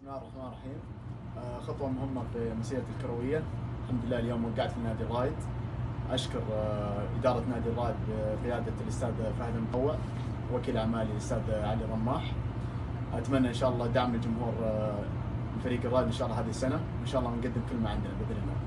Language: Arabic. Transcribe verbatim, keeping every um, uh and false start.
الله الرحمن الرحيم. آه، خطوة مهمة في مسيرتي الكروية. الحمد لله اليوم وقعت في نادي الرائد. أشكر آه، إدارة نادي الرائد بقيادة الأستاذ فهد المطوع، وكيل أعمالي الأستاذ علي رماح. أتمنى إن شاء الله دعم الجمهور آه، لفريق الرائد إن شاء الله هذه السنة، وإن شاء الله نقدم كل ما عندنا بإذن الله.